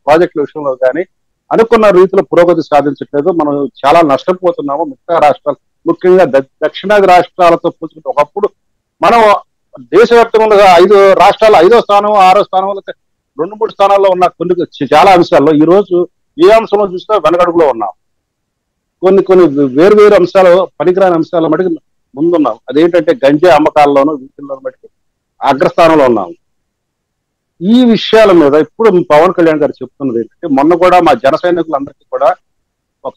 ప్రాజెక్టుల విషయంలో కానీ అనుకున్న రీతిలో పురోగతి సాధించట్లేదు. మనం చాలా నష్టపోతున్నాము. మిగతా రాష్ట్రాలు ముఖ్యంగా దక్షిణాది రాష్ట్రాలతో పోల్చుకుంటే ఒకప్పుడు మనం దేశవ్యాప్తంగా 5 రాష్ట్రాలు 5వ స్థానం 6వ స్థానంలో 2-3 స్థానాల్లో ఉన్న కొన్ని చాలా అంశాల్లో ఈ రోజు ఏ అంశంలో చూసినా వెనకడుగులో ఉన్నాం. కొన్ని వేరు అంశాలు పనికిరాని అంశాల మటుకు ముందున్నాం. అదేంటంటే గంజాయి అమ్మకాల్లోనూ వీటిల్లో మటుకు అగ్రస్థానంలో ఉన్నాం. ఈ విషయాల మీద ఇప్పుడు పవన్ కళ్యాణ్ గారు చెప్తున్నది ఏంటంటే మొన్న కూడా మా జన సైనికులందరికీ కూడా ఒక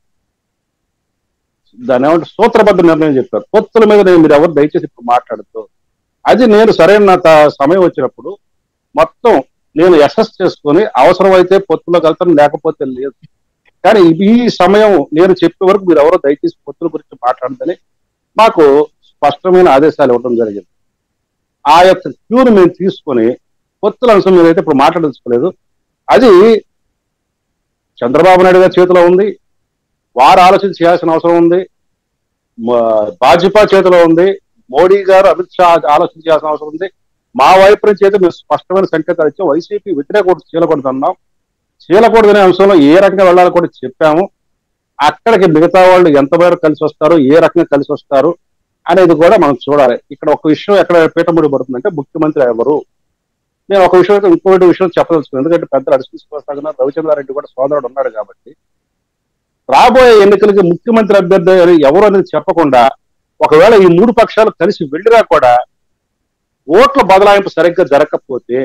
దాని ఏమంటే సూత్రబద్ధ నిర్ణయం చెప్పారు. పొత్తుల మీద మీరు ఎవరు దయచేసి ఇప్పుడు మాట్లాడుతూ అది నేను సరైన సమయం వచ్చినప్పుడు మొత్తం నేను అసెస్ చేసుకొని అవసరమైతే పొత్తులో కలుతాను, లేకపోతే లేదు. కానీ ఈ సమయం నేను చెప్పే వరకు మీరు ఎవరో దయచేసి పొత్తుల గురించి మాట్లాడదని మాకు స్పష్టమైన ఆదేశాలు ఇవ్వడం జరిగింది. ఆ యొక్క క్యూను మేము తీసుకొని పొత్తుల అంశం మీద అయితే ఇప్పుడు మాట్లాడించుకోలేదు. అది చంద్రబాబు నాయుడు గారి చేతిలో ఉంది. వారు ఆలోచన చేయాల్సిన అవసరం ఉంది. భాజపా చేతిలో ఉంది. మోడీ గారు అమిత్ షా ఆలోచన చేయాల్సిన అవసరం ఉంది. మా వైపు నుంచి అయితే మేము స్పష్టమైన సంకేతాలు ఇచ్చాం. వైసీపీ వ్యతిరేక చీలకూడదు అన్నాం. చీలకూడదనే అంశంలో ఏ రకంగా వెళ్ళాలో కూడా చెప్పాము. అక్కడికి మిగతా వాళ్ళు ఎంత మేరకు కలిసి వస్తారు, ఏ రకంగా కలిసి వస్తారు అనేది కూడా మనం చూడాలి. ఇక్కడ ఒక విషయం ఎక్కడ పీఠముడి పడుతుందంటే ముఖ్యమంత్రి ఎవరు. నేను ఒక విషయం ఇంకొకటి విషయం చెప్పదలుచుకున్నాను. ఎందుకంటే పెద్దలు అడిసిపోతాగా రవిచంద్రారెడ్డి కూడా సోదరుడు ఉన్నాడు కాబట్టి రాబోయే ఎన్నికలకి ముఖ్యమంత్రి అభ్యర్థి ఎవరు అనేది చెప్పకుండా ఒకవేళ ఈ 3 పక్షాలు కలిసి వెళ్ళినా కూడా ఓట్ల బదలాయింపు సరిగ్గా జరగకపోతే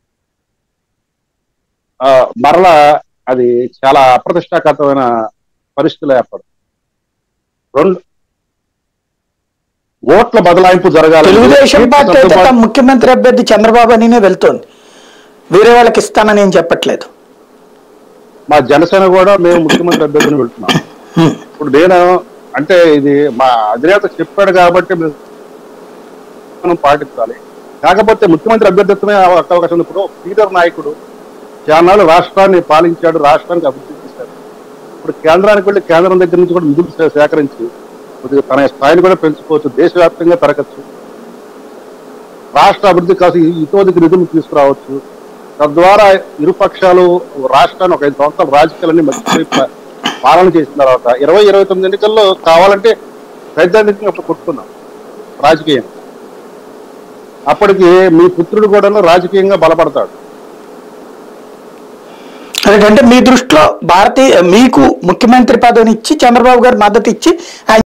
మరలా అది చాలా అప్రతిష్టాకరమైన పరిస్థితులు ఏర్పడుతుంది. 2 ఓట్ల బదలాయింపు జరగాలి. తెలుగుదేశం పార్టీ అయితే తమ ముఖ్యమంత్రి అభ్యర్థి చంద్రబాబు అనినే వెళ్తోంది, వేరే వాళ్ళకి ఇస్తానని ఏం చెప్పట్లేదు. మా జనసేన కూడా మేము ముఖ్యమంత్రి అభ్యర్థిని వెళ్తున్నాం. ఇప్పుడు నేను అంటే ఇది మా అధినేత చెప్పాడు కాబట్టి మనం పాటించాలి. కాకపోతే ముఖ్యమంత్రి అభ్యర్థిత్వమే అవకాశం ఉంది. ఇప్పుడు సీనియర్ నాయకుడు చాలాళ్ళు రాష్ట్రాన్ని పాలించాడు, రాష్ట్రానికి అభివృద్ధి చేశాడు. ఇప్పుడు కేంద్రానికి వెళ్ళి కేంద్రం దగ్గర నుంచి కూడా నిధులు సేకరించి కొద్దిగా తన స్థాయిని కూడా పెంచుకోవచ్చు, దేశవ్యాప్తంగా పెరగచ్చు, రాష్ట్ర అభివృద్ధి కోసం ఇతోదికి నిధులు తీసుకురావచ్చు. తద్వారా ఇరుపక్షాలు రాష్ట్రాన్ని ఒక 5 సంవత్సరాల రాజకీయాలన్నీ మధ్య పాలన చేసిన తర్వాత 2029 ఎన్నికల్లో కావాలంటే సైద్ధాంతికంగా అప్పుడు కొట్టుకున్నాం రాజకీయం. అప్పటికి మీ పుత్రుడు కూడా రాజకీయంగా బలపడతాడు. అంటే మీ దృష్టిలో మీకు ముఖ్యమంత్రి పదవిని ఇచ్చి చంద్రబాబు గారు మద్దతు ఇచ్చి